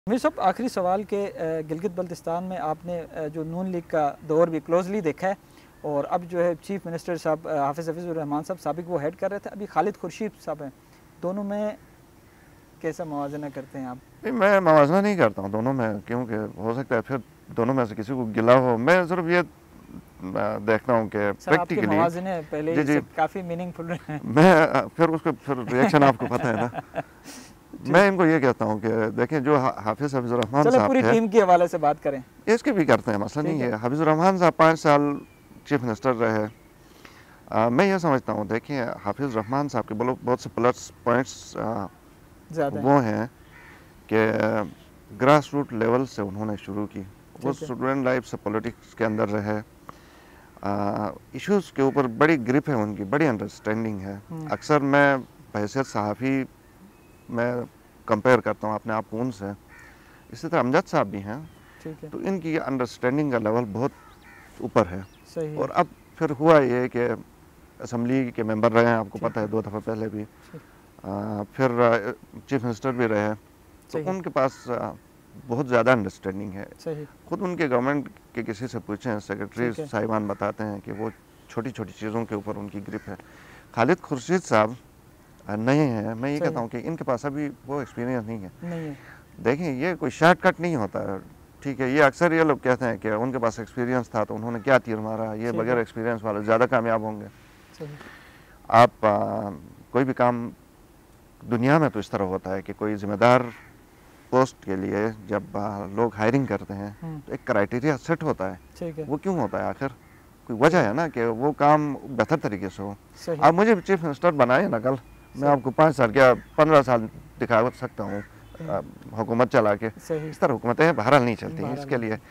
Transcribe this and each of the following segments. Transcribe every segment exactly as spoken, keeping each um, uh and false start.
میرے صاحب آخری سوال کہ گلگت بلتستان میں آپ نے جو نون لیگ کا دور بھی کلوزلی دیکھا ہے اور اب جو ہے چیف منسٹر صاحب حافظ حفیظ الرحمان صاحب سابق وہ ہیڈ کر رہے تھے، ابھی خالد خورشید صاحب ہیں، دونوں میں کیسا موازنہ کرتے ہیں آپ؟ نہیں، میں موازنہ نہیں کرتا ہوں دونوں میں، کیونکہ ہو سکتا ہے پھر دونوں میں سے کسی کو گلا ہو. میں صرف یہ دیکھتا ہوں کہ پریکٹیکلی موازنے پہلے جی جی کافی میننگ فل رہے ہیں. میں پھر اس کو پھر ریئیکشن آپ کو پتہ ہے نا. میں ان کو یہ کہتا ہوں کہ دیکھیں جو حافظ حفیظ الرحمان صاحب پوری ٹیم کے حوالے سے بات کریں، اس کے بھی کرتے ہیں، مسئلہ نہیں ہے. حافظ الرحمان صاحب پانچ سال چیف منسٹر رہے. میں یہ سمجھتا ہوں، دیکھیں حافظ الرحمان صاحب کے بہت سے پلس پوائنٹس وہ ہیں کہ گراس روٹ لیول سے انہوں نے شروع کی، وہ اسٹوڈنٹ لائف سے پولیٹکس کے اندر رہے. ایشوز کے اوپر بڑی گرپ ہے ان کی، بڑی انڈرسٹینڈنگ ہے. اکثر میں بحیثیت صحافی میں کمپیئر کرتا ہوں اپنے آپ کو ان سے. اسی طرح امجد صاحب بھی ہیں، تو ان کی انڈرسٹینڈنگ کا لیول بہت اوپر ہے. اور اب پھر ہوا یہ کہ اسمبلی کے ممبر رہے ہیں، آپ کو پتہ ہے دو دفعہ پہلے بھی، پھر چیف منسٹر بھی رہے، تو ان کے پاس بہت زیادہ انڈرسٹینڈنگ ہے. خود ان کے گورنمنٹ کے کسی سے پوچھیں، سیکرٹری صاحبان بتاتے ہیں کہ وہ چھوٹی چھوٹی چیزوں کے اوپر ان کی گرپ ہے. خالد خورشید صاحب نہیں ہیں. میں یہ کہتا ہوں کہ ان کے پاس ابھی وہ ایکسپیرینس نہیں ہے. دیکھیں یہ کوئی شارٹ کٹ نہیں ہوتا ہے، ٹھیک ہے. یہ اکثر یہ لوگ کہتے ہیں کہ ان کے پاس ایکسپیرینس تھا تو انہوں نے کیا تیر مارا، یہ بغیر ایکسپیرینس والے زیادہ کامیاب ہوں گے. آپ کوئی بھی کام دنیا میں تو اس طرح ہوتا ہے کہ کوئی ذمہ دار پوسٹ کے لیے جب لوگ ہائرنگ کرتے ہیں تو ایک کرائٹیریا سیٹ ہوتا ہے. وہ کیوں ہوتا ہے؟ آخر کوئی وجہ ہے نا کہ وہ کام بہتر طریقے سے ہو. آپ مجھے چیف منسٹر بنائے نا کل، میں آپ کو پانچ سال کیا پندرہ سال دکھا سکتا ہوں حکومت چلا کے. اس طرح حکومتیں بہرحال نہیں چلتی ہیں. اس کے لیے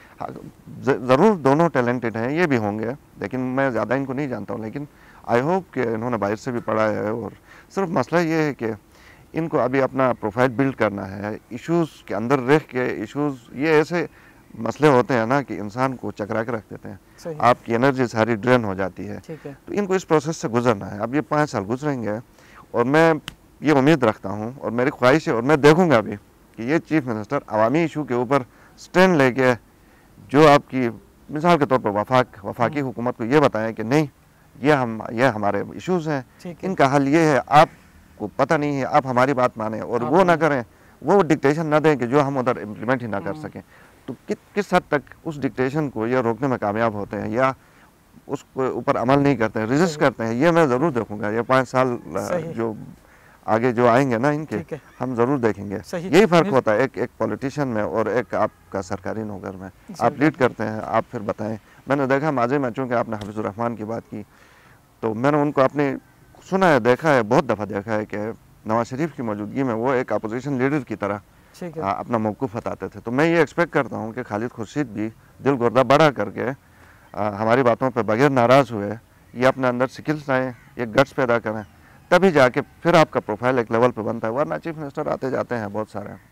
ضرور دونوں ٹیلنٹڈ ہیں، یہ بھی ہوں گے، لیکن میں زیادہ ان کو نہیں جانتا ہوں. لیکن آئی ہوپ کہ انہوں نے باہر سے بھی پڑھا ہے. اور صرف مسئلہ یہ ہے کہ ان کو ابھی اپنا پروفائل بلڈ کرنا ہے. ایشوز کے اندر رہ کے ایشوز یہ ایسے مسئلے ہوتے ہیں نا کہ انسان کو چکرا کے رکھ دیتے ہیں، آپ کی انرجی ساری ڈرین ہو جاتی ہے. تو ان کو اس پروسیس سے گزرنا ہے. اب یہ پانچ سال گزریں گے اور میں یہ امید رکھتا ہوں اور میری خواہش ہے، اور میں دیکھوں گا بھی کہ یہ چیف منسٹر عوامی ایشو کے اوپر سٹینڈ لے کے جو آپ کی مثال کے طور پر وفاق وفاقی حکومت کو یہ بتائیں کہ نہیں، یہ ہم یہ ہمارے ایشوز ہیں، ان کا حل یہ ہے، آپ کو پتہ نہیں ہے، آپ ہماری بات مانیں. اور وہ نہ کریں، وہ ڈکٹیشن نہ دیں کہ جو ہم ادھر امپلیمنٹ ہی نہ کر سکیں. تو کس حد تک اس ڈکٹیشن کو یہ روکنے میں کامیاب ہوتے ہیں یا اس کو اوپر عمل نہیں کرتے ہیں، ریزسٹ کرتے ہیں، یہ میں ضرور دیکھوں گا. یہ پانچ سال جو آگے جو آئیں گے نا ان کے، ہم ضرور دیکھیں گے. یہی فرق ہوتا ہے ایک ایک پولیٹیشین میں اور ایک آپ کا سرکاری نوکر میں. آپ لیڈ کرتے ہیں، آپ پھر بتائیں. میں نے دیکھا ماضی میں، چونکہ آپ نے حافظ الرحمان کی بات کی، تو میں نے ان کو اپنے سنا ہے، دیکھا ہے، بہت دفعہ دیکھا ہے کہ نواز شریف کی موجودگی میں وہ ایک اپوزیشن لیڈر کی طرح اپنا موقف بتاتے تھے. تو میں یہ ایکسپیکٹ کرتا ہوں کہ خالد خورشید بھی دل گردہ بڑا کر کے ہماری باتوں پہ بغیر ناراض ہوئے یہ اپنے اندر سکلز لائیں، ایک گٹس پیدا کریں، تبھی جا کے پھر آپ کا پروفائل ایک لیول پہ بنتا ہے. ورنہ چیف منسٹر آتے جاتے ہیں بہت سارے.